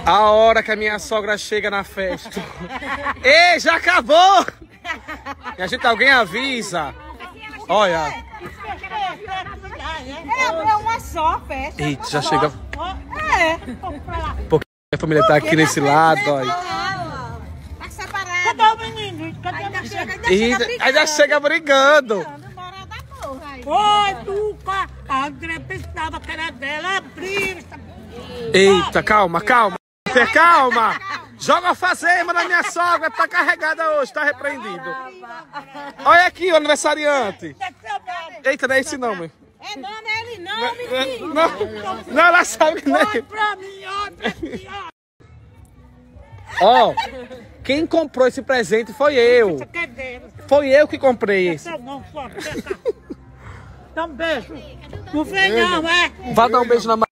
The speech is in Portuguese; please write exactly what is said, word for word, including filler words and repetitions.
A hora que a minha sogra chega na festa. Ei, já acabou! E a gente, alguém avisa. Olha. É uma só festa. Eita, já chega. É. Porque a família tá aqui nesse lado, olha. Tá separado. Cadê o menino? Cadê o menino? Eita, ainda chega brigando. Oi, Tuca! A André pensava que era dela, abriu. Eita, calma, calma. Calma. Joga a fazema na minha sogra. Tá carregada hoje, tá repreendido. Olha aqui o aniversariante. Eita, não é esse não, meu. É não, não é ele não, menino. Não, não, ela sabe que não é. Pra mim, outra aqui, ó. Ó, quem comprou esse presente foi eu. Foi eu que comprei esse. Dá um beijo. Não vem não, é? Vá dar um beijo na